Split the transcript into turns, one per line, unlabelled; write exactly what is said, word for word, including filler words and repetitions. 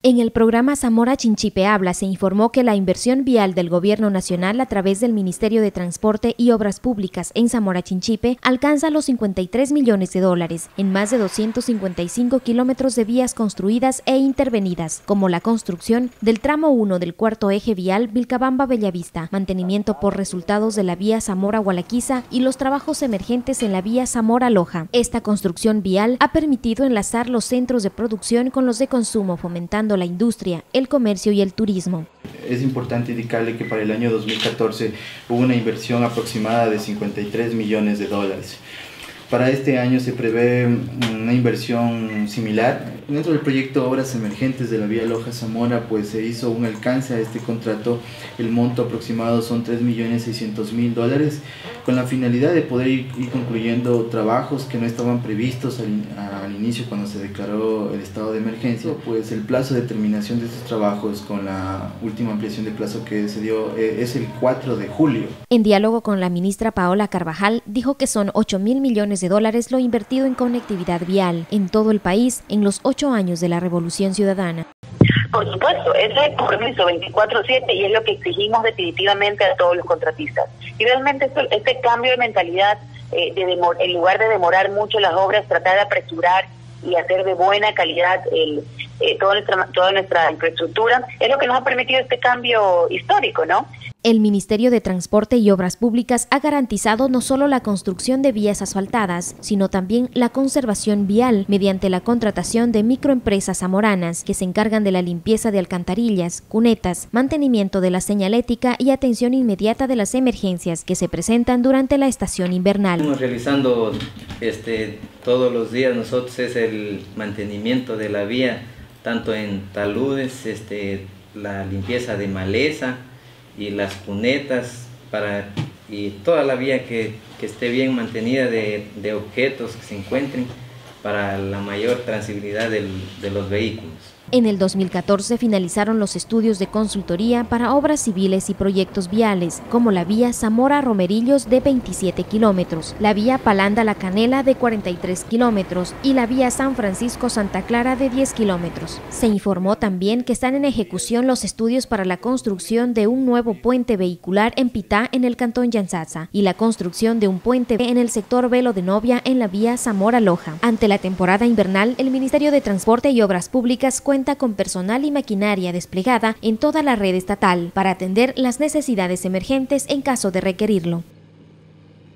En el programa Zamora Chinchipe Habla se informó que la inversión vial del Gobierno Nacional a través del Ministerio de Transporte y Obras Públicas en Zamora Chinchipe alcanza los cincuenta y tres millones de dólares en más de doscientos cincuenta y cinco kilómetros de vías construidas e intervenidas, como la construcción del tramo uno del cuarto eje vial Vilcabamba-Bellavista, mantenimiento por resultados de la vía Zamora-Gualaquiza y los trabajos emergentes en la vía Zamora-Loja. Esta construcción vial ha permitido enlazar los centros de producción con los de consumo, fomentando la industria, el comercio y el turismo.
Es importante indicarle que para el año dos mil catorce hubo una inversión aproximada de cincuenta y tres millones de dólares. Para este año se prevé una inversión similar. Dentro del proyecto Obras Emergentes de la vía Loja-Zamora, pues se hizo un alcance a este contrato. El monto aproximado son tres millones seiscientos mil dólares, con la finalidad de poder ir, ir concluyendo trabajos que no estaban previstos al, al inicio cuando se declaró el estado de emergencia. Pues el plazo de terminación de estos trabajos con la última ampliación de plazo que se dio eh, es el cuatro de julio.
En diálogo con la ministra Paola Carvajal, dijo que son ocho mil millones de dólares lo invertido en conectividad vial en todo el país en los ocho años de la Revolución Ciudadana.
Por supuesto, ese es el compromiso veinticuatro siete y es lo que exigimos definitivamente a todos los contratistas. Y realmente esto, este cambio de mentalidad, eh, de demor, en lugar de demorar mucho las obras, tratar de apresurar y hacer de buena calidad el, eh, toda, nuestra, toda nuestra infraestructura, es lo que nos ha permitido este cambio histórico, ¿no?
El Ministerio de Transporte y Obras Públicas ha garantizado no solo la construcción de vías asfaltadas, sino también la conservación vial mediante la contratación de microempresas zamoranas que se encargan de la limpieza de alcantarillas, cunetas, mantenimiento de la señalética y atención inmediata de las emergencias que se presentan durante la estación invernal.
Estamos realizando este, todos los días nosotros es el mantenimiento de la vía, tanto en taludes, este, la limpieza de maleza y las cunetas para y toda la vía que, que esté bien mantenida de, de objetos que se encuentren para la mayor transibilidad del, de los vehículos.
En el dos mil catorce finalizaron los estudios de consultoría para obras civiles y proyectos viales, como la vía Zamora-Romerillos de veintisiete kilómetros, la vía Palanda-La Canela de cuarenta y tres kilómetros y la vía San Francisco-Santa Clara de diez kilómetros. Se informó también que están en ejecución los estudios para la construcción de un nuevo puente vehicular en Pitá, en el cantón Yanzatza, y la construcción de un puente en el sector Velo de Novia en la vía Zamora-Loja. Ante la temporada invernal, el Ministerio de Transporte y Obras Públicas cuenta con personal y maquinaria desplegada en toda la red estatal para atender las necesidades emergentes en caso de requerirlo.